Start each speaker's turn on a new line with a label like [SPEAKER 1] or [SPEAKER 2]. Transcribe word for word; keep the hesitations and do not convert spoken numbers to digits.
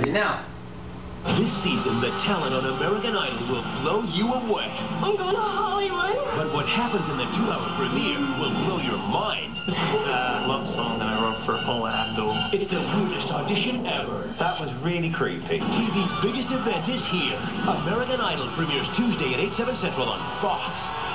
[SPEAKER 1] Now.
[SPEAKER 2] This season, the talent on American Idol will blow you away.
[SPEAKER 3] I'm going to Hollywood.
[SPEAKER 2] But what happens in the two-hour premiere will blow your mind.
[SPEAKER 1] Uh, love song that I wrote for Paula Abdul.
[SPEAKER 2] It's the weirdest audition ever.
[SPEAKER 1] That was really creepy.
[SPEAKER 2] T V's biggest event is here. American Idol premieres Tuesday at eight, seven Central on Fox.